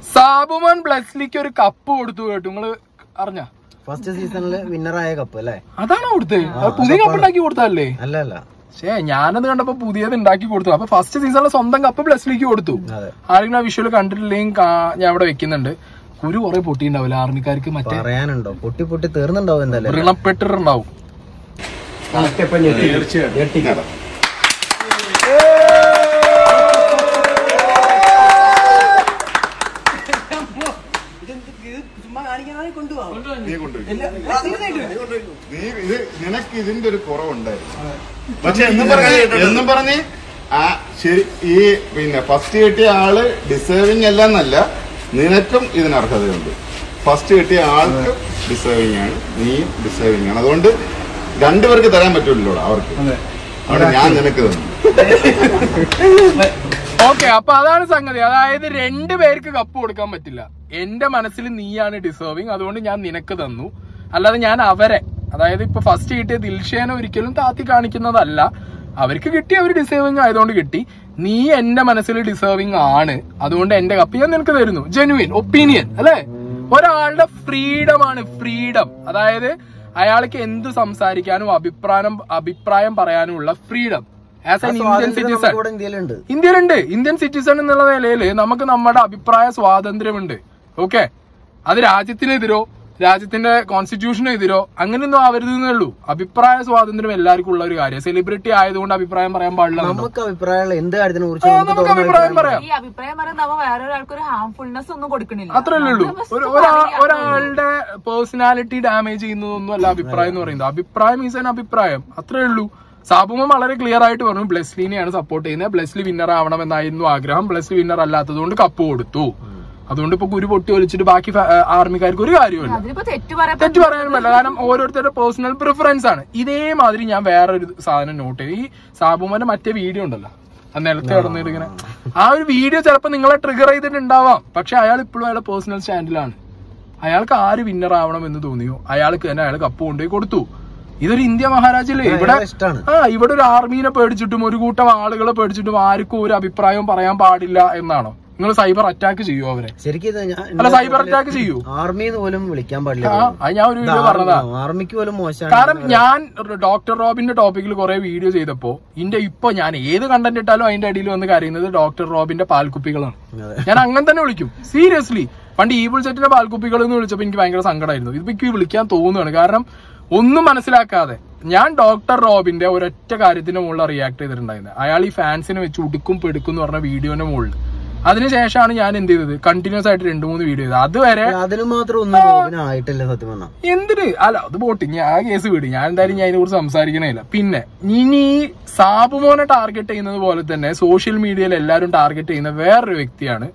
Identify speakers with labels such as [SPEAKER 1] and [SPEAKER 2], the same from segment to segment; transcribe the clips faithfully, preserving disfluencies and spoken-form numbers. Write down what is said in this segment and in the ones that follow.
[SPEAKER 1] സാബുമോൻ ബ്ലെസ്ലിക്ക് ഒരു കപ്പ് കൊടുത്തു കേട്ടു, നിങ്ങള് അറിഞ്ഞ?
[SPEAKER 2] ഫസ്റ്റ് സീസണില് വിന്നറായ കപ്പ് അല്ലേ?
[SPEAKER 1] അതാണോ കൊടുത്തത്? പുതിയ കപ്പ് ഉണ്ടാക്കി കൊടുത്തല്ലേ?
[SPEAKER 2] അല്ല അല്ല,
[SPEAKER 1] പക്ഷേ ഞാനത് കണ്ടപ്പോ പുതിയത് ഉണ്ടാക്കി കൊടുത്തു. അപ്പൊ ഫസ്റ്റ് സീസണിലെ സ്വന്തം കപ്പ് ബ്ലെസ്ലിക്ക് കൊടുത്തു. ആരെങ്കിലും ആ വിഷ്വല് കണ്ടിട്ടില്ലെങ്കിൽ ഞാൻ ഇവിടെ വെക്കുന്നുണ്ട്. കുരു കുറെ പൊട്ടിണ്ടാവില്ല ആർമിക്കാർക്ക്, മറ്റേ
[SPEAKER 2] പറയാനുണ്ടോ? പൊട്ടി പൊട്ടി തീർന്നുണ്ടാവും, എന്തായാലും
[SPEAKER 1] വ്രണപ്പെട്ടിട്ടുണ്ടാവും.
[SPEAKER 3] നിനക്ക് ഇതിന്റെ ഒരു കുറവുണ്ടായിരുന്നു. പക്ഷെ എന്നും പറഞ്ഞ് എന്നും പറഞ്ഞ് ആ ശരി, ഈ പിന്നെ ഫസ്റ്റ് കിട്ടിയ ആള് ഡിസേർവിങ് അല്ല എന്നല്ല, നിനക്കും ഇതിന് അർഹതയുണ്ട്. ഫസ്റ്റ് കിട്ടിയ ആൾക്ക് ഡിസേർവിങ് ആണ്, നീയും ഡിസേർവിങ് ആണ്. അതുകൊണ്ട് രണ്ടുപേർക്ക് തരാൻ പറ്റൂല്ലോ അവർക്ക്. അവിടെ ഞാൻ നിനക്ക് തന്നു.
[SPEAKER 1] ഓക്കെ, അപ്പൊ അതാണ് സംഗതി. അതായത് രണ്ടു പേർക്ക് കപ്പ് കൊടുക്കാൻ പറ്റില്ല. എന്റെ മനസ്സിൽ നീയാണ് ഡിസേർവിങ്, അതുകൊണ്ട് ഞാൻ നിനക്ക് തന്നു. അല്ലാതെ ഞാൻ അവരെ, അതായത് ഇപ്പൊ ഫസ്റ്റ് കിട്ടിയ ദിൽഷേനെ ഒരിക്കലും താത്തി കാണിക്കുന്നതല്ല. അവർക്ക് കിട്ടി, അവർ ഡിസേർവിങ് ആയതുകൊണ്ട് കിട്ടി. നീ എന്റെ മനസ്സിൽ ഡിസേർവിങ് ആണ്, അതുകൊണ്ട് എന്റെ കപ്പ് ഞാൻ നിനക്ക് തരുന്നു. ജെനുവിൻ ഒപ്പീനിയൻ അല്ലെ? ഒരാളുടെ ഫ്രീഡം ആണ് ഫ്രീഡം. അതായത് അയാൾക്ക് എന്ത് സംസാരിക്കാനും അഭിപ്രായം അഭിപ്രായം പറയാനുമുള്ള freedom as an Indian citizen ഇന്ത്യയിലുണ്ട്. ഇന്ത്യൻ സിറ്റിസൺ എന്നുള്ള നിലയിൽ നമുക്ക് നമ്മുടെ അഭിപ്രായ സ്വാതന്ത്ര്യമുണ്ട്. ഓക്കെ, അത് രാജ്യത്തിനെതിരോ രാജ്യത്തിന്റെ കോൺസ്റ്റിറ്റ്യൂഷനെതിരോ അങ്ങനെയൊന്നും ആവരുതെന്നേ ഉള്ളൂ. അഭിപ്രായ സ്വാതന്ത്ര്യം എല്ലാവർക്കും ഉള്ള ഒരു കാര്യം. സെലിബ്രിറ്റി ആയതുകൊണ്ട് അഭിപ്രായം പറയാൻ പാടില്ല.
[SPEAKER 2] നമുക്ക് അഭിപ്രായം എന്ത് കാര്യത്തിനെ കുറിച്ച്
[SPEAKER 1] നമുക്ക് അഭിപ്രായം പറയാം. അത്രയല്ലേ ഉള്ളൂ. ഒരാളുടെ പേഴ്സണാലിറ്റി ഡാമേജ് ചെയ്യുന്നതൊന്നും അല്ല അഭിപ്രായം എന്ന് പറയുന്നത്. അഭിപ്രായം ഈസ് ആൻ അഭിപ്രായം, അത്രേ ഉള്ളൂ. സാബുമോൻ വളരെ ക്ലിയർ ആയിട്ട് പറഞ്ഞു ബ്ലെസ്ലിനെയാണ് സപ്പോർട്ട് ചെയ്യുന്നത്. ബ്ലെസ്ലി വിന്നർ ആവണമെന്നായിരുന്നു ആഗ്രഹം. ബ്ലെസ്ലി വിന്നർ അല്ലാത്തത് കൊണ്ട് കപ്പ് കൊടുത്തു. അതുകൊണ്ട് ഇപ്പൊ കുരു പൊട്ടി ഒലിച്ചിട്ട് ബാക്കി ആർമിക്കാർക്ക് ഒരു കാര്യമില്ല, തെറ്റ് പറയാനും പറ്റില്ല. കാരണം ഓരോരുത്തരുടെ പേഴ്സണൽ പ്രിഫറൻസ് ആണ്. ഇതേമാതിരി ഞാൻ വേറൊരു സാധനം നോട്ട് ചെയ്തു. ഈ സാബുമോന്റെ മറ്റേ വീഡിയോ ഉണ്ടല്ലോ, നിലത്ത് കിടന്നിട്ട് ഇങ്ങനെ, ആ ഒരു വീഡിയോ ചിലപ്പോൾ നിങ്ങളെ ട്രിഗർ ചെയ്തിട്ടുണ്ടാവാം. പക്ഷെ അയാൾ ഇപ്പോഴും അയാളുടെ പേഴ്സണൽ സ്റ്റാൻഡിലാണ്. അയാൾക്ക് ആര് വിന്നർ ആവണം എന്ന് തോന്നിയോ അയാൾക്ക് തന്നെ അയാൾ കപ്പ് കൊണ്ടുപോയി കൊടുത്തു. ഇതൊരു ഇന്ത്യ മഹാരാജ്യല്ലേ? ഇവിടെ ആ ഇവിടെ ഒരു ആർമീനെ പേടിച്ചിട്ടും ഒരു കൂട്ടം ആളുകളെ പേടിച്ചിട്ടും ആർക്കും ഒരു അഭിപ്രായവും പറയാൻ പാടില്ല എന്നാണോ? നിങ്ങൾ സൈബർ അറ്റാക്ക് ചെയ്യൂ അവരെ? ശരിക്കും അല്ല, സൈബർ അറ്റാക്ക് ചെയ്യൂ. ആർമിന്ന് പോലും വിളിക്കാൻ പാടില്ല. അത് ഞാൻ ഒരു വീഡിയോ പറഞ്ഞതാ. ആർമിക്ക് പോലും മോശം. കാരണം ഞാൻ ഡോക്ടർ റോബിന്റെ ടോപ്പിക്കിൽ കുറെ വീഡിയോ ചെയ്തപ്പോ ഇന്റെ ഇപ്പൊ ഞാൻ ഏത് കണ്ടന്റ് ഇട്ടാലും അതിന്റെ അടിയിൽ വന്ന് കരയുന്നത് ഡോക്ടർ റോബിന്റെ പാൽക്കുപ്പികളാണ്. ഞാൻ അങ്ങനെ തന്നെ വിളിക്കും, സീരിയസ്ലി. പണ്ട് ഈബിൾ സെറ്റിന്റെ പാൽക്കുപ്പികൾ എന്ന് വിളിച്ചപ്പോ എനിക്ക് ഭയങ്കര സങ്കടമായിരുന്നു. ഇതിപ്പോ എനിക്ക് വിളിക്കാൻ തോന്നുകയാണ്. കാരണം ഒന്നും മനസ്സിലാക്കാതെ ഞാൻ ഡോക്ടർ റോബിന്റെ ഒരൊറ്റ കാര്യത്തിന്റെ മുകളിൽ റിയാക്ട് ചെയ്തിട്ടുണ്ടായിരുന്നത്. അയാൾ ഈ ഫാൻസിനെ വെച്ച് ഉടുക്കും പെടുക്കും എന്ന് പറഞ്ഞ വീഡിയോന്റെ മുകളിൽ. അതിനുശേഷമാണ് ഞാൻ എന്ത് ചെയ്തത്, കണ്ടിന്യൂസ് ആയിട്ട് രണ്ടു മൂന്ന് വീഡിയോ ചെയ്തത്. അതുവരെ അതിന് മാത്രം ഒന്നും ആയിട്ടില്ല സത്യം പറഞ്ഞാൽ. എന്തിന് അല്ല, അത് പോട്ടി, ഞാൻ ആ കേസ് വിടി. ഞാൻ എന്തായാലും ഞാൻ അതിനെ കുറിച്ച് സംസാരിക്കണേയില്ല. പിന്നെ ഇനി സാബുമോനെ ടാർഗറ്റ് ചെയ്യുന്നത് പോലെ തന്നെ സോഷ്യൽ മീഡിയയിൽ എല്ലാവരും ടാർഗറ്റ് ചെയ്യുന്ന വേറൊരു വ്യക്തിയാണ്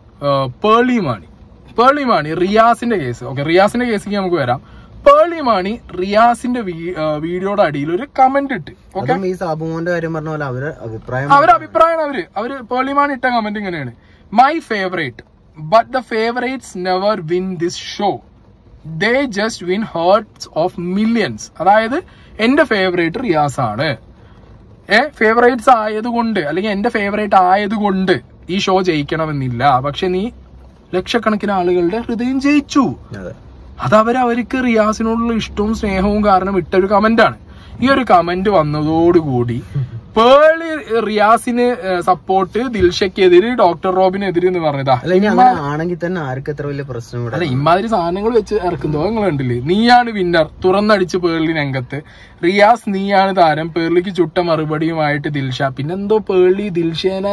[SPEAKER 1] പേർളി മാണി. പേർളി മാണി റിയാസിന്റെ കേസ്. ഓക്കെ, റിയാസിന്റെ കേസിലേക്ക് നമുക്ക് വരാം. പേർളി മാണി റിയാസിന്റെ വീഡിയോയുടെ അടിയിൽ ഒരു കമന്റ് ഇട്ട്. ഓക്കെ, ഈ സാബുമോന്റെ കാര്യം പറഞ്ഞ പോലെ അവര് അഭിപ്രായം അവരുടെ അഭിപ്രായമാണ് അവര് അവര് പേർളി മാണി ഇട്ട കമന്റ് ഇങ്ങനെയാണ്: my favourite but the favourites never win this show, they just win hearts of millions. അതായത് എന്റെ ഫേവറേറ്റ് റിയാസ് ആണ്. ഏ ഫേവറേറ്റ്സ് ആയതുകൊണ്ട് അല്ലെങ്കിൽ എന്റെ ഫേവറേറ്റ് ആയതുകൊണ്ട് ഈ ഷോ ജയിക്കണമെന്നില്ല. പക്ഷെ നീ ലക്ഷക്കണക്കിന് ആളുകളുടെ ഹൃദയം ജയിച്ചു. അതവര് അവർക്ക് റിയാസിനോടുള്ള ഇഷ്ടവും സ്നേഹവും കാരണം ഇട്ടൊരു കമന്റാണ്. ഈ ഒരു കമന്റ് വന്നതോടുകൂടി പേർളി റിയാസിന് സപ്പോർട്ട്, ദിൽഷയ്ക്കെതിര്, ഡോക്ടർ റോബിനെതിര് എന്ന് പറഞ്ഞതാ. ആണെങ്കിൽ തന്നെ ആർക്ക് എത്ര വലിയ പ്രശ്നം. അല്ല, ഇമാതിരി സാധനങ്ങൾ വെച്ച് ഇറക്കുന്നതോ നിങ്ങൾ കണ്ടില്ലേ? നീയാണ് വിന്നർ, തുറന്നടിച്ച് പേർളി രംഗത്ത്. റിയാസ് നീയാണ് താരം, പേർളിക്ക് ചുട്ട മറുപടിയുമായിട്ട് ദിൽഷ. പിന്നെന്തോ പേർളി ദിൽഷേനെ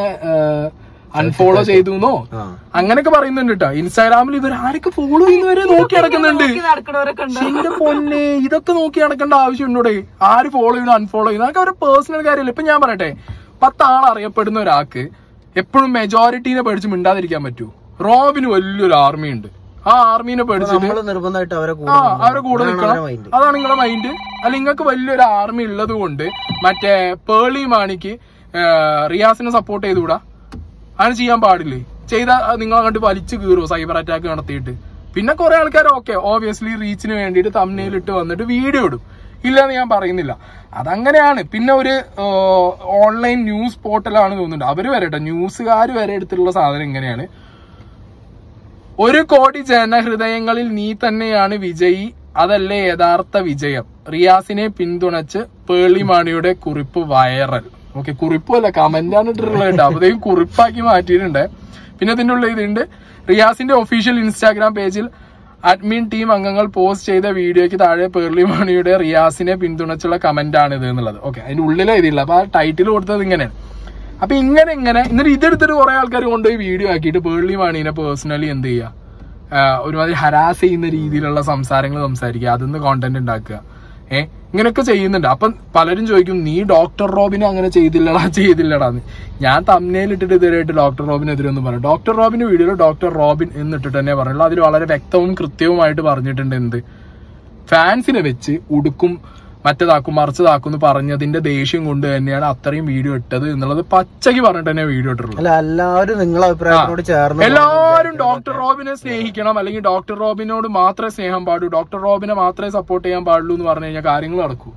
[SPEAKER 1] അൺഫോളോ ചെയ്തു അങ്ങനെയൊക്കെ പറയുന്നുണ്ട് കേട്ടോ. ഇൻസ്റ്റാഗ്രാമിൽ ഇവർ ആരൊക്കെ ഫോളോ ചെയ്യുന്നവരെ നോക്കി നടക്കുന്നുണ്ട്. എന്റെ പൊന്നെ, ഇതൊക്കെ നോക്കി നടക്കേണ്ട ആവശ്യമുണ്ടോടെ? ആര് ഫോളോ ചെയ്യുന്നു അൺഫോളോ ചെയ്യുന്നു അതൊക്കെ അവരുടെ പേഴ്സണൽ കാര്യമല്ല. ഇപ്പൊ ഞാൻ പറയട്ടെ, പത്താൾ അറിയപ്പെടുന്ന ഒരാൾക്ക് എപ്പോഴും മെജോറിറ്റീനെ പേടിച്ച് മിണ്ടാതിരിക്കാൻ പറ്റൂ? റോബിന് വലിയൊരു ആർമി ഉണ്ട്. ആ ആർമീനെ പേടിച്ചിട്ട് നിർബന്ധമായിട്ട് അവരെ ആ അവരെ കൂടെ നിൽക്കണം. അതാണ് നിങ്ങളുടെ മൈൻഡ്. അല്ല, നിങ്ങൾക്ക് വലിയൊരു ആർമി ഉള്ളത് കൊണ്ട് മറ്റേ പേർളി മാണിക്ക് റിയാസിനെ സപ്പോർട്ട് ചെയ്തുകൂടാ? അങ്ങനെ ചെയ്യാൻ പാടില്ലേ? ചെയ്താൽ നിങ്ങൾ അങ്ങോട്ട് വലിച്ചു കീറുമോ സൈബർ അറ്റാക്ക് നടത്തിയിട്ട്? പിന്നെ കുറെ ആൾക്കാർ ഓക്കെ ഓബിയസ്ലി റീച്ചിന് വേണ്ടിയിട്ട് തംബ്നെയിലിട്ട് വന്നിട്ട് വീഡിയോ ഇടും, ഇല്ലെന്ന് ഞാൻ പറയുന്നില്ല, അതങ്ങനെയാണ്. പിന്നെ ഒരു ഓൺലൈൻ ന്യൂസ് പോർട്ടലാണ് തോന്നുന്നുണ്ട്, അവര് വരെ കേട്ടോ, ന്യൂസുകാർ വരെ എടുത്തിട്ടുള്ള സാധനം ഇങ്ങനെയാണ്: ഒരു കോടി ജനഹൃദയങ്ങളിൽ നീ തന്നെയാണ് വിജയി, അതല്ലേ യഥാർത്ഥ വിജയം. റിയാസിനെ പിന്തുണച്ച് പേർളി മാണിയുടെ കുറിപ്പ് വൈറൽ. ഓക്കെ, കുറിപ്പല്ല കമന്റാണ് ഇട്ടിട്ടുള്ളത്. അപ്പോഴത്തേക്കും കുറിപ്പാക്കി മാറ്റിയിട്ടുണ്ട്. പിന്നെ ഇതിന്റെ ഉള്ള ഇതുണ്ട്, റിയാസിന്റെ ഒഫീഷ്യൽ ഇൻസ്റ്റാഗ്രാം പേജിൽ അഡ്മിൻ ടീം അംഗങ്ങൾ പോസ്റ്റ് ചെയ്ത വീഡിയോയ്ക്ക് താഴെ പേർളി മാണിയുടെ റിയാസിനെ പിന്തുണച്ചുള്ള കമന്റ് ആണ് ഇത് എന്നുള്ളത്. ഓക്കെ, അതിന്റെ ഉള്ളിലെ ഇതില്ല. അപ്പൊ ആ ടൈറ്റിൽ കൊടുത്തത് ഇങ്ങനെയാണ്. അപ്പൊ ഇങ്ങനെ ഇങ്ങനെ എന്നിട്ട് ഇതെടുത്തിട്ട് കുറെ ആൾക്കാർ കൊണ്ടുപോയി വീഡിയോ ആക്കിയിട്ട് പേർളി മാണീനെ പേഴ്സണലി എന്ത് ചെയ്യുക, ഒരുമാതിരി ഹരാസ് ചെയ്യുന്ന രീതിയിലുള്ള സംസാരങ്ങൾ സംസാരിക്കുക, അതിന്ന് കോണ്ടന്റ് ഉണ്ടാക്കുക. ഏഹ് ഇങ്ങനെയൊക്കെ ചെയ്യുന്നുണ്ട്. അപ്പം പലരും ചോദിക്കും, നീ ഡോക്ടർ റോബിനെ അങ്ങനെ ചെയ്തില്ലടാ ചെയ്തില്ലടാന്ന്. ഞാൻ തമ്മിൽ ഇട്ടിട്ട് ഇതുവരെയായിട്ട് ഡോക്ടർ റോബിനെതിരൊന്നും പറഞ്ഞു. ഡോക്ടർ റോബിന്റെ വീഡിയോയിൽ ഡോക്ടർ റോബിൻ എന്നിട്ടിട്ട് തന്നെ പറഞ്ഞുള്ളൂ. അതിൽ വളരെ വ്യക്തവും കൃത്യവുമായിട്ട് പറഞ്ഞിട്ടുണ്ട് എന്ത്, ഫാൻസിനെ വെച്ച് ഉടുക്കും മറ്റേതാക്കും മറിച്ചതാക്കും എന്ന് പറഞ്ഞതിന്റെ ദേഷ്യം കൊണ്ട് തന്നെയാണ് അത്രയും വീഡിയോ ഇട്ടത് എന്നുള്ളത് പച്ചയ്ക്ക് പറഞ്ഞിട്ട് തന്നെ വീഡിയോ ഇട്ടിട്ടുള്ളത്.
[SPEAKER 2] എല്ലാവരും നിങ്ങളെ അഭിപ്രായത്തോട് ചേർന്ന്
[SPEAKER 1] എല്ലാവരും ഡോക്ടർ റോബിനെ സ്നേഹിക്കണം, അല്ലെങ്കിൽ ഡോക്ടർ റോബിനോട് മാത്രമേ സ്നേഹം പാടൂ, ഡോക്ടർ റോബിനെ മാത്രമേ സപ്പോർട്ട് ചെയ്യാൻ പാടുള്ളൂ എന്ന് പറഞ്ഞു കഴിഞ്ഞാൽ കാര്യങ്ങൾ നടക്കൂ.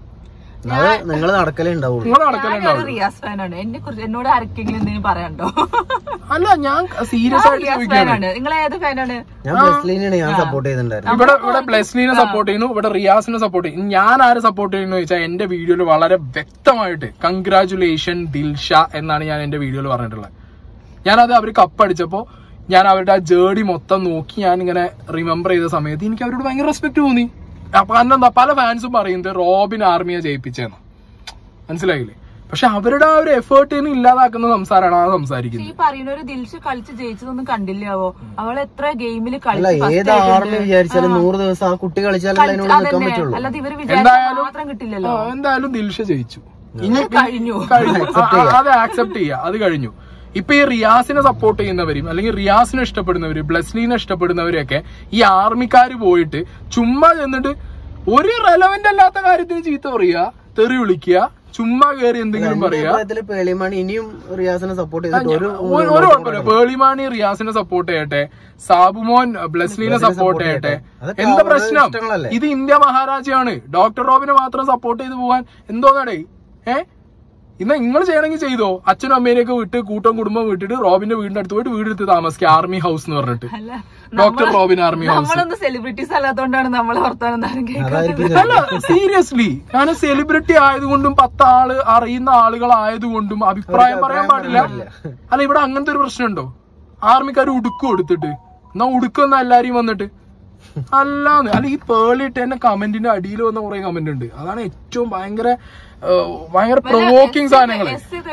[SPEAKER 2] നിങ്ങൾ നടക്കലേ ഉണ്ടാവുള്ളൂ.
[SPEAKER 1] നിങ്ങൾ നടക്കലുണ്ടാവും.
[SPEAKER 4] റിയാസ് ഫാനാണ്. എന്നെ കുറിച്ച് എന്നോട് ആർക്കെങ്കിലും എന്തെങ്കിലും പറയാനുണ്ടോ?
[SPEAKER 1] അല്ല, ഞാൻ സീരിയസ് ആയിട്ട് ചോദിക്കുകയാണ്.
[SPEAKER 4] നിങ്ങൾ ഏത് ഫാനാണ്?
[SPEAKER 2] ഞാൻ ബ്ലെസ്ലീനെയാണ് ഞാൻ സപ്പോർട്ട് ചെയ്തിട്ടുണ്ടായിരുന്നു.
[SPEAKER 1] ഇവിടെ ഇവിടെ ബ്ലെസ്ലീനെ സപ്പോർട്ട് ചെയ്യുന്നു, ഇവിടെ റിയാസിനെ സപ്പോർട്ട് ചെയ്യുന്നു. ഞാൻ ആരെ സപ്പോർട്ട് ചെയ്യുന്നു ചോദിച്ചാൽ എന്റെ വീഡിയോയിൽ വളരെ വ്യക്തമായിട്ട് കൺഗ്രാറ്റുലേഷൻ ദിൽഷ എന്നാണ് ഞാൻ എന്റെ വീഡിയോയിൽ പറഞ്ഞിട്ടുള്ളത്. ഞാനത് അവർ കപ്പടിച്ചപ്പോ ഞാൻ അവരുടെ ആ ജേർണി മൊത്തം നോക്കി ഞാൻ ഇങ്ങനെ റിമെമ്പർ ചെയ്ത സമയത്ത് എനിക്ക് അവരോട് ഭയങ്കര റെസ്പെക്ട് തോന്നി. അപ്പൊ എന്താ പല ഫാൻസും പറയുന്നത് റോബിൻ ആർമിയെ ജയിപ്പിച്ചെന്ന്, മനസ്സിലായില്ലേ? പക്ഷെ അവരുടെ ആ ഒരു എഫേർട്ടിന് ഇല്ലാതാക്കുന്ന സംസാരമാണ് ആ സംസാരിക്കുന്നത്.
[SPEAKER 4] ഈ പറയുന്ന ഒരു ദിൽഷ കളിച്ച് ജയിച്ചതൊന്നും കണ്ടില്ലാവോ? അവൾ എത്ര ഗെയിമിൽ
[SPEAKER 2] ഏത് ആർമി വിചാരിച്ചാലും നൂറ് ദിവസം ആ കുട്ടി കളിച്ചാലും അതിനോട് നിൽക്കാൻ പറ്റുള്ളൂ.
[SPEAKER 4] അല്ലാതെ ഇവര് വിചാരിച്ചാൽ മാത്രം കിട്ടില്ലല്ലോ.
[SPEAKER 1] എന്തായാലും ദിൽഷ ജയിച്ചു,
[SPEAKER 4] കഴിഞ്ഞു
[SPEAKER 1] കഴിഞ്ഞു അത് ആക്സെപ്റ്റ് ചെയ്യുക, അത് കഴിഞ്ഞു. ഇപ്പൊ ഈ റിയാസിനെ സപ്പോർട്ട് ചെയ്യുന്നവരും അല്ലെങ്കിൽ റിയാസിനെ ഇഷ്ടപ്പെടുന്നവര് ബ്ലെസ്ലീനെ ഇഷ്ടപ്പെടുന്നവരൊക്കെ ഈ ആർമിക്കാര് പോയിട്ട് ചുമ്മാ ചെന്നിട്ട് ഒരു റെലവന്റ് അല്ലാത്ത കാര്യത്തിന് ചീത്ത പറയുക, തെറി വിളിക്കുക, ചുമ്മാ കയറി എന്തെങ്കിലും പറയാ.
[SPEAKER 2] പേളിമാണി ഇനിയും റിയാസിനെ സപ്പോർട്ട് ചെയ്തിട്ട്
[SPEAKER 1] ഒരു കുഴപ്പമില്ല. പേളിമാണി റിയാസിനെ സപ്പോർട്ട് ചെയ്യട്ടെ, സാബുമോൻ ബ്ലെസ്ലീനെ സപ്പോർട്ട് ചെയ്യട്ടെ. എന്താ പ്രശ്നം? ഇത് ഇന്ത്യ മഹാരാജ്യമാണ്. ഡോക്ടർ റോബിനെ മാത്രം സപ്പോർട്ട് ചെയ്ത് പോവാൻ എന്തോന്നാടേ? ഏഹ് ഇന്ന് നിങ്ങൾ ചെയ്യണമെങ്കിൽ ചെയ്തോ. അച്ഛനും അമ്മേനെയൊക്കെ വിട്ട് കൂട്ടം കുടുംബം വിട്ടിട്ട് റോബിന്റെ വീടിന്റെ അടുത്ത് പോയിട്ട് വീടെടുത്ത് താമസിക്കുക, ആർമി ഹൗസ് എന്ന് പറഞ്ഞിട്ട്. Doctor Robin army house.
[SPEAKER 4] നമ്മളൊന്നും സെലിബ്രിറ്റീസ് അല്ലാത്തോണ്ടാണ് നമ്മളെ വർത്താനം.
[SPEAKER 1] അല്ല, സീരിയസ്ലി ഞാൻ സെലിബ്രിറ്റി ആയതുകൊണ്ടും പത്താള് അറിയുന്ന ആളുകളായതുകൊണ്ടും അഭിപ്രായം പറയാൻ പാടില്ല. അല്ല, ഇവിടെ അങ്ങനത്തെ ഒരു പ്രശ്നമുണ്ടോ? ആർമിക്കാർ ഉടുക്കും എടുത്തിട്ട് എന്നാ ഉടുക്കുന്ന എല്ലാരെയും വന്നിട്ട് അല്ലാന്ന്. അല്ല, ഈ പേളിട്ട് എന്നെ കമന്റിന്റെ അടിയിൽ വന്ന കുറെ കമന്റ് ഉണ്ട്. അതാണ് ഏറ്റവും ഭയങ്കര ഭയങ്കര പ്രൊവോക്കിംഗ് സാധനങ്ങള്.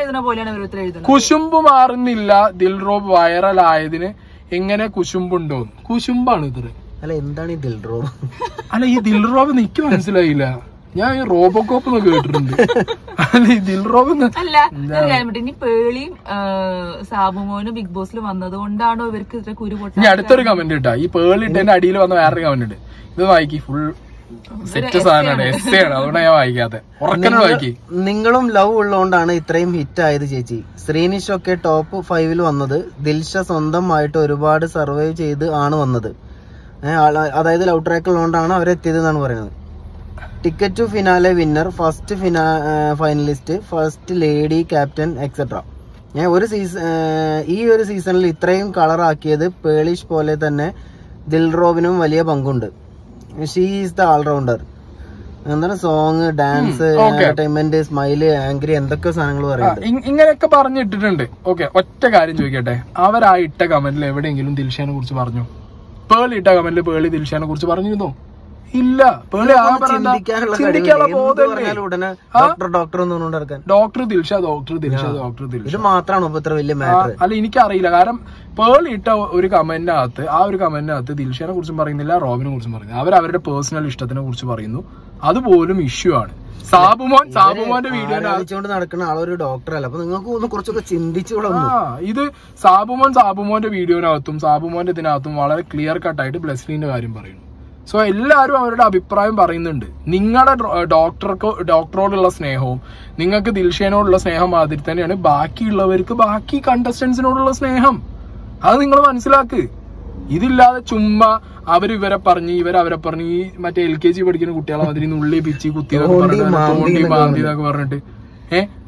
[SPEAKER 1] കുശുമ്പ് മാറുന്നില്ല ദിൽറോബ് വൈറലായതിന് എങ്ങനെ കുശുമ്പുണ്ടോന്ന്. കുശുമ്പാണ് ഇത്.
[SPEAKER 2] അല്ല, എന്താണ് ഈ ദിൽറോബ്?
[SPEAKER 1] അല്ല, ഈ ദിൽറോബ് എനിക്ക് മനസ്സിലായില്ല. ഞാൻ ഈ റോബോകോപ്പ് എന്ന് കേട്ടിട്ടുണ്ട്. അല്ല, ഈ ദിൽറോബ്
[SPEAKER 4] അല്ല. ഇനി പേളിയും സാബുമോനും ബിഗ് ബോസിൽ വന്നത് കൊണ്ടാണോ ഇവർക്ക് ഇത്ര കുരു പൊട്ട?
[SPEAKER 1] ഇനി അടുത്തൊരു കമന്റ് ഇട്ടാ, ഈ പേളിട്ട് എന്റെ അടിയിൽ വന്ന വേറൊരു കമന്റ് ഉണ്ട്. ഇത് വായിക്കി, ഫുൾ സെറ്റ് സാധനമാണ്, എസ് ആണ്. അതുകൊണ്ട് ഞാൻ വായിക്കാതെ ഉറക്കനോട് വായിക്കി.
[SPEAKER 2] നിങ്ങളും ലവ് ഉള്ളതുകൊണ്ടാണ് ഇത്രയും ഹിറ്റ് ആയത് ചേച്ചി. ശ്രീനിഷ് ഒക്കെ ടോപ്പ് ഫൈവിൽ വന്നത് ദിൽഷ സ്വന്തമായിട്ട് ഒരുപാട് സർവൈവ് ചെയ്ത് ആണ് വന്നത്. അതായത് ലവ് ട്രാക്ക് ഉള്ളതുകൊണ്ടാണ് അവരെത്തിയത് എന്നാണ് പറയുന്നത്. Ticket to finale winner, first fina finalist, first lady captain etcetera. ഞാൻ ഒരു സീസൺ ഈ ഒരു സീസണിൽ ഇത്രയും കളറാക്കിയത് പേളിഷ് പോലെ തന്നെ ദിൽറോബിനും വലിയ പങ്കുണ്ട്. She is the all rounder. എന്താണ് song, dance, entertainment, smile, angry, എന്തൊക്കെ സാധനങ്ങൾ പറയുന്നത്.
[SPEAKER 1] ഇങ്ങനെയൊക്കെ പറഞ്ഞിട്ടിട്ടുണ്ട്. ഓക്കെ, ഒറ്റ കാര്യം ചോദിക്കട്ടെ, അവരാ ഇട്ട കമന്റിൽ എവിടെയെങ്കിലും ദിൽഷാനെ കുറിച്ച് പറഞ്ഞു? പേളി ഇട്ട കമന്റിൽ പേളി ദിൽഷാനെ കുറിച്ച് പറഞ്ഞിരുന്നോ? ഇല്ല. പേളി ചിന്തിക്കാനുള്ള ബോധമല്ലേ.
[SPEAKER 2] Doctor doctor
[SPEAKER 1] doctor Dilsha doctor Dilsha doctor Dilsha
[SPEAKER 2] ഇത് മാത്രമാണോ ഇത്ര വലിയ മാറ്റർ?
[SPEAKER 1] അല്ല, എനിക്കറിയില്ല. കാരണം പേളി ഇട്ട ഒരു കമന്റിനകത്ത് ആ ഒരു കമന്റിനകത്ത് ദിൽഷനെ കുറിച്ചും പറയുന്നില്ല, റോബിനെ കുറിച്ചും പറയുന്നില്ല. അവർ അവരുടെ പേഴ്സണൽ ഇഷ്ടത്തിനെ കുറിച്ച് പറയുന്നു. അതുപോലും ഇഷ്യൂ ആണ്. സാബുമോൻ സാബുമോന്റെ വീഡിയോ
[SPEAKER 2] നടക്കുന്ന ആളൊരു ഡോക്ടറല്ല. അപ്പൊ നിങ്ങൾക്ക് ഒന്ന് കുറച്ചൊക്കെ ചിന്തിച്ചോളൂ.
[SPEAKER 1] ഇത് സാബുമോൻ സാബുമോന്റെ വീഡിയോനകത്തും സാബുമോന്റെ ഇതിനകത്തും വളരെ ക്ലിയർ കട്ടായിട്ട് ബ്ലെസ്ലീന്റെ കാര്യം പറയുന്നു. സോ എല്ലാവരും അവരുടെ അഭിപ്രായം പറയുന്നുണ്ട്. നിങ്ങളുടെ ഡോക്ടർക്ക് ഡോക്ടറോടുള്ള സ്നേഹവും നിങ്ങൾക്ക് ദിൽഷേനോടുള്ള സ്നേഹം മാതിരി തന്നെയാണ് ബാക്കിയുള്ളവർക്ക് ബാക്കി കണ്ടസ്റ്റൻസിനോടുള്ള സ്നേഹം. അത് നിങ്ങൾ മനസ്സിലാക്ക്. ഇതില്ലാതെ ചുമ്മാ അവരിവരെ പറഞ്ഞ് ഇവരവരെ പറഞ്ഞ് ഈ മറ്റേ എൽ കെ ജി പഠിക്കുന്ന കുട്ടികളെ മാതിരി ഉള്ളി പിച്ചി കുത്തി തോണ്ടി മാന്തി എന്നൊക്കെ പറഞ്ഞിട്ട് ഏഹ്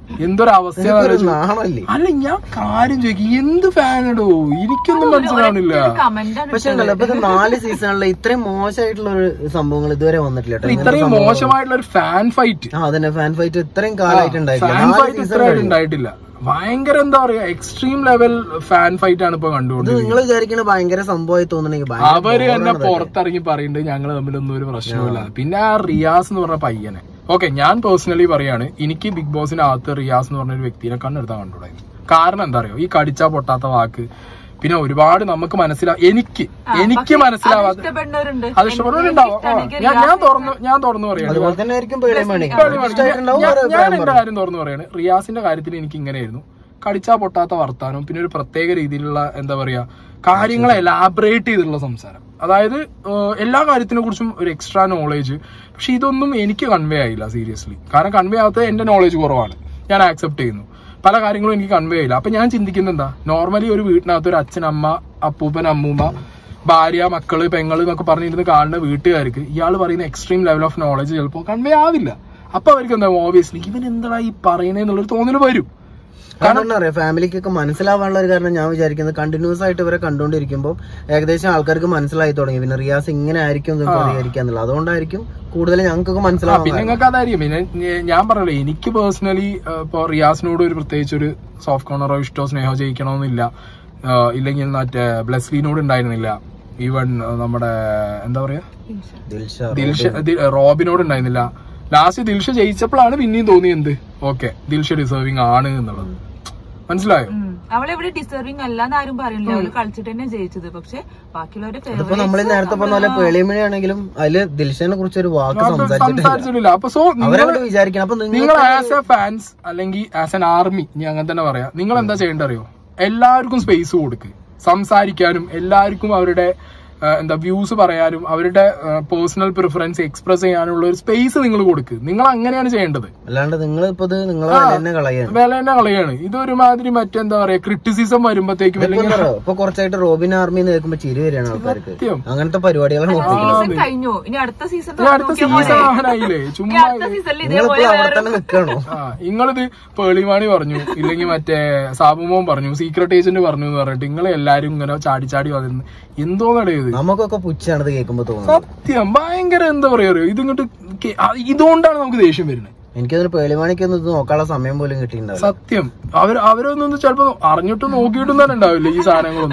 [SPEAKER 1] എന്തൊരു അവസ്ഥയാണ്. അല്ല ഞാൻ കാര്യം ചോദിക്കും, എന്ത് ഫാനടോ, എനിക്കൊന്നും മനസ്സിലാവണില്ല.
[SPEAKER 2] പക്ഷെ നാല് സീസണിൽ ഇത്രയും മോശമായിട്ടുള്ള ഒരു സംഭവങ്ങൾ ഇതുവരെ വന്നിട്ടില്ല.
[SPEAKER 1] ഇത്രയും മോശമായിട്ടുള്ള ഒരു ഫാൻ ഫൈറ്റ്,
[SPEAKER 2] അതന്നെ ഫാൻ ഫൈറ്റ് ഇത്രയും കാലമായിട്ട്
[SPEAKER 1] ഉണ്ടായിട്ടില്ല. ഭയങ്കര എന്താ പറയാ, എക്സ്ട്രീം ലെവൽ ഫാൻ ഫൈറ്റ് ആണ് ഇപ്പൊ കണ്ടുകൊണ്ടിരിക്കുന്നത്.
[SPEAKER 2] നിങ്ങൾ വിചാരിക്കണ ഭയങ്കര സംഭവമായി തോന്നണെങ്കിൽ
[SPEAKER 1] അവര് തന്നെ പുറത്തിറങ്ങി പറയുന്നുണ്ട് ഞങ്ങൾ തമ്മിലൊന്നും ഒരു പ്രശ്നമില്ല. പിന്നെ ആ റിയാസ് എന്ന് പറഞ്ഞ പയ്യനെ, ഓക്കെ ഞാൻ പേഴ്സണലി പറയാണ്, എനിക്ക് ബിഗ് ബോസിന്റെ അകത്ത് റിയാസ് എന്ന് പറഞ്ഞ ഒരു വ്യക്തിനെ കണ്ണെടുത്താൽ കണ്ടുകൂടാ. കാരണം എന്താ അറിയോ, ഈ കടിച്ചാ പൊട്ടാത്ത വാക്ക്, പിന്നെ ഒരുപാട് നമുക്ക് മനസ്സിലാവും, എനിക്ക് എനിക്ക് മനസ്സിലാവാതെ അത് ഇഷ്ടപ്പെടുന്നവരുണ്ടാവും. ഞാൻ ഞാൻ തുറന്നു ഞാൻ തുറന്നു പറയാണ്, ഞാൻ എന്റെ കാര്യം തുറന്നു പറയാണ്. റിയാസിന്റെ കാര്യത്തിൽ എനിക്ക് ഇങ്ങനെയായിരുന്നു, കടിച്ചാ പൊട്ടാത്ത വർത്താനം, പിന്നെ ഒരു പ്രത്യേക രീതിയിലുള്ള എന്താ പറയാ കാര്യങ്ങളെ എലാബറേറ്റ് ചെയ്തിട്ടുള്ള സംസാരം. അതായത് എല്ലാ കാര്യത്തിനെ കുറിച്ചും ഒരു എക്സ്ട്രാ നോളേജ്. പക്ഷെ ഇതൊന്നും എനിക്ക് കൺവേ ആയില്ല സീരിയസ്ലി. കാരണം കൺവേ ആവാത്തത് എന്റെ നോളേജ് കുറവാണ്, ഞാൻ ആക്സെപ്റ്റ് ചെയ്യുന്നു. പല കാര്യങ്ങളും എനിക്ക് കൺവേ ചെയ്യില്ല. അപ്പൊ ഞാൻ ചിന്തിക്കുന്നത് എന്താ, നോർമലി ഒരു വീട്ടിനകത്ത് ഒരു അച്ഛൻ, അമ്മ, അപ്പൂപ്പൻ, അമ്മൂമ്മ, ഭാര്യ, മക്കള്, പെങ്ങള് എന്നൊക്കെ പറഞ്ഞിരുന്ന് കാണുന്ന വീട്ടുകാർക്ക് ഇയാൾ പറയുന്ന എക്സ്ട്രീം ലെവൽ ഓഫ് നോളജ് ചിലപ്പോൾ കൺവേ ആവില്ല. അപ്പൊ അവർക്ക് എന്താ, ഓബിയസ്ലി ഇവൻ എന്താ ഈ പറയുന്നതെന്നുള്ളൊരു തോന്നൽ വരും.
[SPEAKER 2] കാരണം അറിയാം, ഫാമിലിക്കൊക്കെ മനസ്സിലാവാനുള്ള ഒരു കാരണം ഞാൻ വിചാരിക്കുന്നത് കണ്ടിന്യൂസ് ആയിട്ട് ഇവരെ കണ്ടുകൊണ്ടിരിക്കുമ്പോൾ ഏകദേശം ആൾക്കാർക്ക് മനസ്സിലായി തുടങ്ങി, പിന്നെ റിയാസ് ഇങ്ങനെ ആയിരിക്കും പ്രതികരിക്കാന്നുള്ളത്. അതുകൊണ്ടായിരിക്കും കൂടുതൽ ഞങ്ങൾക്കൊക്കെ മനസ്സിലാവും.
[SPEAKER 1] പിന്നെ നിങ്ങൾക്ക് അതായിരിക്കും. പിന്നെ ഞാൻ പറഞ്ഞല്ലോ, എനിക്ക് പേഴ്സണലി ഇപ്പൊ റിയാസിനോട് ഒരു പ്രത്യേകിച്ച് ഒരു സോഫ്റ്റ് കോർണറോ ഇഷ്ടോ സ്നേഹോ ജയിക്കണമെന്നില്ല. ഇല്ലെങ്കിൽ മറ്റേ ബ്ലെസ്ലിനോട് ഉണ്ടായിരുന്നില്ല. ഈവൻ നമ്മുടെ എന്താ പറയാ ദിൽഷ, റോബിനോട് ഉണ്ടായിരുന്നില്ല. ലാസ്റ്റ് ദിൽഷ ജയിച്ചപ്പോഴാണ് പിന്നെയും തോന്നിയത് ഓക്കെ ദിൽഷ ഡിസേർവിംഗ് ആണ് എന്നുള്ളത്. മനസ്സിലായോ?
[SPEAKER 4] അവളെവിടെ ഡിസേർവിംഗ് അല്ലാന്ന് ആരും പറയുന്നില്ല, അവള് കളിച്ചിട്ട് തന്നെ ജയിച്ചത്. പക്ഷെ ബാക്കിയുള്ളവരെ
[SPEAKER 2] നമ്മൾ നേരത്തെ പറഞ്ഞ പോലെ പേളിമണിയാണെങ്കിലും അതില് ദിൽഷനെ കുറിച്ച് ഒരു വാക്ക്
[SPEAKER 1] സംസാരിച്ചിട്ടില്ല. അപ്പൊ സോ
[SPEAKER 2] അവരോട് വിചാരിക്കണം. അപ്പൊ
[SPEAKER 1] നിങ്ങൾ ആസ് എ ഫാൻസ് അല്ലെങ്കിൽ ആസ് എൻ ആർമി, ഞാൻ അങ്ങനെ തന്നെ പറയാം, നിങ്ങൾ എന്താ ചെയ്യേണ്ടറിയോ, എല്ലാവർക്കും സ്പേസ് കൊടുക്ക്, സംസാരിക്കാനും എല്ലാവർക്കും അവരുടെ എന്താ വ്യൂസ് പറയാനും അവരുടെ പേഴ്സണൽ പ്രിഫറൻസ് എക്സ്പ്രസ് ചെയ്യാനുള്ള ഒരു സ്പേസ് നിങ്ങൾ കൊടുക്ക്. നിങ്ങൾ അങ്ങനെയാണ് ചെയ്യേണ്ടത്.
[SPEAKER 2] അല്ലാണ്ട് നിങ്ങൾ വില
[SPEAKER 1] തന്നെ കളയാണ്. ഇതൊരുമാതിരി മറ്റെന്താ പറയാ ക്രിറ്റിസിസം വരുമ്പോഴത്തേക്കും
[SPEAKER 2] ഇപ്പൊ കുറച്ചായിട്ട് റോബിൻ ആർമി കേൾക്കുമ്പോ ചിരി വരികയാണ് ആൾക്കാർക്ക്. അങ്ങനത്തെ പരിപാടികളാണ്
[SPEAKER 1] അടുത്ത സീസൺ ആവാനായില്ലേ, ചുമ്മാ
[SPEAKER 2] അവിടെ തന്നെ നിൽക്കണോ?
[SPEAKER 1] നിങ്ങളിത് പേളിമാണി പറഞ്ഞു, ഇല്ലെങ്കിൽ മറ്റേ സാബുമോൻ പറഞ്ഞു, സീക്രട്ട് ഏജന്റ് പറഞ്ഞു എന്ന് പറഞ്ഞിട്ട് നിങ്ങൾ എല്ലാരും ഇങ്ങനെ ചാടി ചാടി വന്നു. എന്തോന്നടയത്,
[SPEAKER 2] നമുക്കൊക്കെ പുച്ഛാണത് കേൾക്കുമ്പോ തോന്നുന്നു.
[SPEAKER 1] സത്യം ഭയങ്കര എന്താ പറയാ, ഇതിങ്ങോട്ട് ഇതുകൊണ്ടാണ് നമുക്ക് ദേഷ്യം വരുന്നത്.
[SPEAKER 2] എനിക്കതൊരു പേളിമാണിക്കൊന്നും ഇത് നോക്കാനുള്ള സമയം പോലും കിട്ടിയിട്ടുണ്ടാവും.
[SPEAKER 1] സത്യം അവർ അവരൊന്നും ചിലപ്പോ അറിഞ്ഞിട്ടും നോക്കിയിട്ടും തന്നെ ഉണ്ടാവില്ല ഈ സാധനങ്ങളൊന്നും.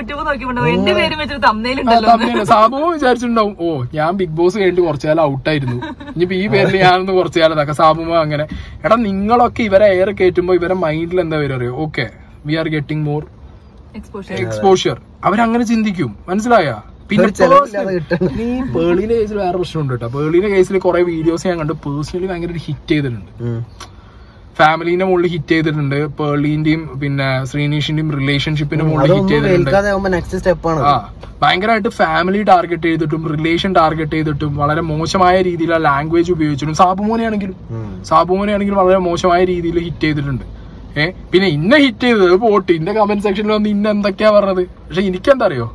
[SPEAKER 1] സാബുവും വിചാരിച്ചിട്ടുണ്ടാവും, ഓ ഞാൻ ബിഗ് ബോസ് കഴിഞ്ഞിട്ട് കുറച്ചു കാലം ഔട്ടായിരുന്നു, ഇനിയിപ്പോ ഈ പേരിൽ ഞാനൊന്ന് കുറച്ചു കാലം ഇതാക്കാം. സാബുമോ അങ്ങനെ. എടാ നിങ്ങളൊക്കെ ഇവരെ എയർ കയറ്റുമ്പോ ഇവരെ മൈൻഡിൽ എന്താ വരും അറിയോ, okay we are getting more exposure. അവരങ്ങനെ ചിന്തിക്കും, മനസ്സിലായ? പിന്നെ നീ പേളിന്റെ കേസിൽ വേറെ പ്രശ്നമുണ്ട് കേട്ടോ. പേളിന്റെ കേസിൽ കുറെ വീഡിയോസ് ഞാൻ കണ്ടു, പേഴ്സണലി ഭയങ്കര ഹിറ്റ് ചെയ്തിട്ടുണ്ട്. ഫാമിലിന്റെ മുകളിൽ ഹിറ്റ് ചെയ്തിട്ടുണ്ട്, പേളിന്റെയും പിന്നെ ശ്രീനീഷിന്റെയും റിലേഷൻഷിപ്പിന്റെ മുകളിൽ ഹിറ്റ് ചെയ്തിട്ടുണ്ട്. ആ ഭയങ്കരമായിട്ട് ഫാമിലി ടാർഗറ്റ് ചെയ്തിട്ടും റിലേഷൻ ടാർഗറ്റ് ചെയ്തിട്ടും വളരെ മോശമായ രീതിയിലുള്ള ലാംഗ്വേജ് ഉപയോഗിച്ചിട്ടും സാബുമോനെ ആണെങ്കിലും സാബുമോനെ ആണെങ്കിലും വളരെ മോശമായ രീതിയിൽ ഹിറ്റ് ചെയ്തിട്ടുണ്ട്. ഏഹ് പിന്നെ ഇന്ന ഹിറ്റ് ചെയ്തത് പോട്ട് ഇന്ന കമന്റ് സെക്ഷനിൽ വന്ന് ഇന്ന എന്തൊക്കെയാ പറഞ്ഞത്. പക്ഷെ എനിക്കെന്താ അറിയോ,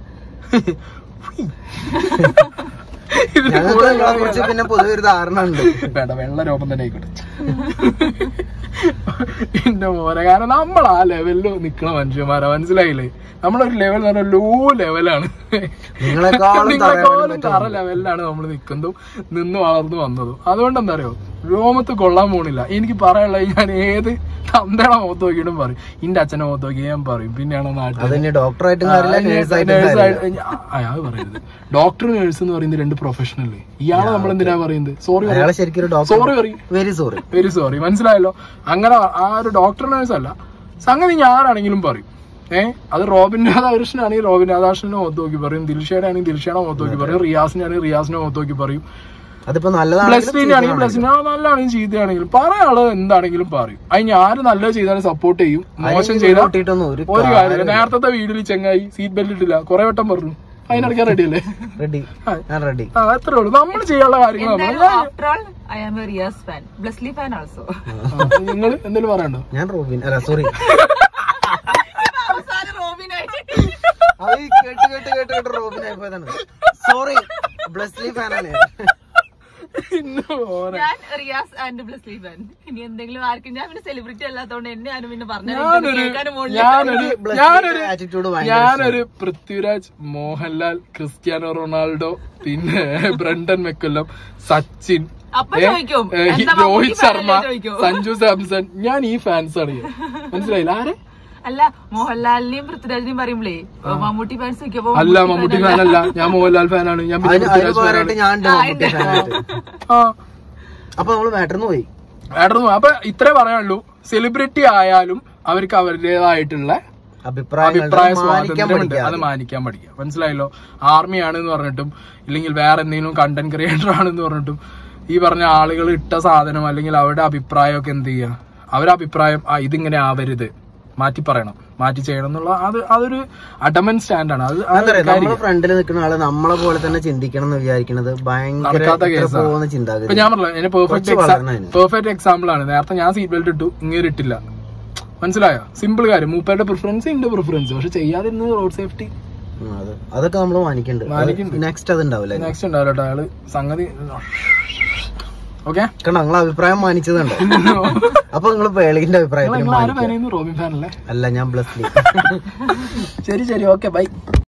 [SPEAKER 2] പിന്നെ പൊതുവെ ഒരു ധാരണ ഉണ്ട്,
[SPEAKER 1] വേണ്ട വെള്ള രോഗം തന്നെ ആയിക്കോട്ടെ എന്റെ മോനെ. കാരണം നമ്മൾ ആ ലെവലിൽ നിക്കണ മനുഷ്യന്മാരാ, മനസ്സിലായില്ലേ? നമ്മളൊരു ലെവൽ എന്ന് പറഞ്ഞാൽ ലോ ലെവലാണ്, നിങ്ങളെക്കാളും തറ ലെവലിലാണ് നമ്മൾ നിൽക്കുന്നതും നിന്ന് വളർന്നു വന്നതും. അതുകൊണ്ട് എന്താ അറിയോ, രോമത്ത് കൊള്ളാൻ പോണില്ല. എനിക്ക് പറയാനുള്ളത് ഞാൻ ഏത് തന്തയുടെ മുഖത്ത് നോക്കിയിട്ടും പറയും, ഇന്റെ അച്ഛനെ മുഖത്ത് നോക്കി ഞാൻ പറയും. പിന്നെയാണോ നാട്ടിൽ
[SPEAKER 2] ഡോക്ടറായിട്ട്
[SPEAKER 1] അയാൾ പറയുന്നത് ഡോക്ടർ നേഴ്സ് എന്ന് പറയുന്നത് രണ്ട് പ്രൊഫഷണൽ. ഇയാളെ നമ്മൾ എന്തിനാ പറയുന്നത്? സോറി സോറി പറയും,
[SPEAKER 2] വെരി സോറി
[SPEAKER 1] വെരി സോറി. മനസ്സിലായല്ലോ? അങ്ങനെ ആ ഒരു ഡോക്ടർ നേഴ്സ് അല്ല സംഗതി ഞാനാണെങ്കിലും പറയും. ഏഹ് അത് റോബിൻ രാധാകൃഷ്ണനാണെങ്കിൽ റോബിൻ രാധാകൃഷ്ണനെ മുഖത്ത് നോക്കി പറയും, ദിൽഷയുടെ ആണെങ്കിൽ ദിൽഷയുടെ മുഖത്ത് നോക്കി പറയും, റിയാസിന്റെ ആണെങ്കിൽ റിയാസിന്റെ മുഖത്ത് നോക്കി പറയും,
[SPEAKER 2] അതിപ്പോ നല്ലതാണെങ്കിൽ
[SPEAKER 1] പ്ലസ്റ്റിനാണെങ്കിൽ പ്ലസ്റ്റിന് നല്ലതാണെങ്കിലും ചീത്തയാണെങ്കിലും പറയാള് എന്താണെങ്കിലും പറയും. അതിന് ആര് നല്ലത് ചെയ്താലും സപ്പോർട്ട് ചെയ്യും, മോശം ചെയ്താൽ ഒരു കാര്യം. നേരത്തെ വീഡിയോയിൽ ചെങ്ങായി സീറ്റ് ബെൽറ്റ് ഇട്ടില്ല കുറെ വട്ടം പറഞ്ഞു, അതിനടക്കാൻ റെഡി അല്ലേ?
[SPEAKER 2] റെഡി റെഡി
[SPEAKER 1] അത്രേ ഉള്ളൂ. നമ്മൾ ചെയ്യാനുള്ള കാര്യങ്ങൾ. നിങ്ങൾ എന്തെങ്കിലും പറയണ്ടോ?
[SPEAKER 2] ഞാൻ റോബിൻ അല്ല സോറി കേട്ട് കേട്ട് കേട്ട് കേട്ട് റോബിൻ ആയിപ്പോയതാണ്. സോറി ബ്ലെസ്ലി ഫാനാണ്.
[SPEAKER 4] ഞാൻ റിയാസ് ആൻഡ് ബ്ലെസ്ലി ഫാൻ. ഇനി എന്തെങ്കിലും ആർക്കും ഞാൻ പിന്നെ സെലിബ്രിറ്റി അല്ലാത്തോണ്ട് എന്നെ ആരും പിന്നെ പറഞ്ഞു
[SPEAKER 1] ഞാനൊരു ഞാനൊരു ഞാനൊരു പൃഥ്വിരാജ്, മോഹൻലാൽ, ക്രിസ്ത്യാനോ റൊണാൾഡോ, പിന്നെ ബ്രണ്ടൻ മെക്കുല്ലം, സച്ചിൻ, രോഹിത് ശർമ്മ, സഞ്ജു സാംസൺ, ഞാൻ ഈ ഫാൻസ് അറിയാം. മനസ്സിലായില്ല ആരെ?
[SPEAKER 4] അല്ല മോഹൻലാലിനെയും പൃഥ്വിരാജിനെയും പറയുമ്പോഴേ മമ്മൂട്ടി ഫാൻസ് വെക്കുമ്പോ
[SPEAKER 1] അല്ല മമ്മൂട്ടി ഫാനല്ല, ഞാൻ മോഹൻലാൽ ഫാനാണ്. ഞാൻ
[SPEAKER 2] പൃഥ്വിരാജ് അപ്പൊ നമ്മള് മാറ്റർന്ന് പോയി
[SPEAKER 1] മാറ്റർന്ന് പോയി. അപ്പൊ ഇത്രേ പറയാനുള്ളൂ. സെലിബ്രിറ്റി ആയാലും അവർക്ക് അവരുടേതായിട്ടുള്ള അഭിപ്രായ സ്വാതന്ത്ര്യമുണ്ട്. അത് മാനിക്കാൻ പഠിക്കുക. മനസ്സിലായല്ലോ? ആർമി ആണെന്ന് പറഞ്ഞിട്ടും ഇല്ലെങ്കിൽ വേറെ എന്തെങ്കിലും കണ്ടന്റ് ക്രിയേറ്റർ ആണെന്ന് പറഞ്ഞിട്ടും ഈ പറഞ്ഞ ആളുകൾ ഇട്ട സാധനം അല്ലെങ്കിൽ അവരുടെ അഭിപ്രായമൊക്കെ എന്ത് ചെയ്യുക, അവരുടെ അഭിപ്രായം ഇതിങ്ങനെ ആവരുത്, മാറ്റി പറയണം, മാറ്റി ചെയ്യണം എന്നുള്ള അത് അതൊരു അഡമൻ സ്റ്റാൻഡാണ്. അത്
[SPEAKER 2] നമ്മളെ ഫ്രണ്ടിൽ നിൽക്കുന്ന ആള് നമ്മളെ പോലെ തന്നെ ചിന്തിക്കണം എന്ന് വിചാരിക്കുന്നത് ഭയങ്കര ചിന്താഗതി.
[SPEAKER 1] ഞാൻ പറഞ്ഞില്ല, എന്നെ പെർഫെക്റ്റ് പെർഫെക്റ്റ് എക്സാമ്പിൾ ആണ്. നേരത്തെ ഞാൻ സീറ്റ് ബെൽറ്റ് ഇട്ടു, ഇങ്ങനെ ഇട്ടില്ല. മനസ്സിലായോ? സിമ്പിൾ കാര്യം. മൂപ്പരുടെ പ്രിഫറൻസ് ഉണ്ട് പ്രിഫറൻസ്, പക്ഷെ ചെയ്യാതിരുന്നത് റോഡ് സേഫ്റ്റി.
[SPEAKER 2] അതൊക്കെ നമ്മൾ മാനിക്കുന്നുണ്ട്. നെക്സ്റ്റ് അത് ഉണ്ടാവില്ല.
[SPEAKER 1] നെക്സ്റ്റ് ഉണ്ടാവില്ല. അയാള് സംഗതി ഓക്കെ.
[SPEAKER 2] കാരണം നിങ്ങളെ അഭിപ്രായം മാനിച്ചതുണ്ട്. അപ്പൊ നിങ്ങൾ പേളിന്റെ അഭിപ്രായം
[SPEAKER 1] റോബിൻ ഫാനല്ലേ?
[SPEAKER 2] അല്ല, ഞാൻ ബ്ലെസ്ലി.
[SPEAKER 1] ശരി ശരി, ഓക്കെ, ബൈ.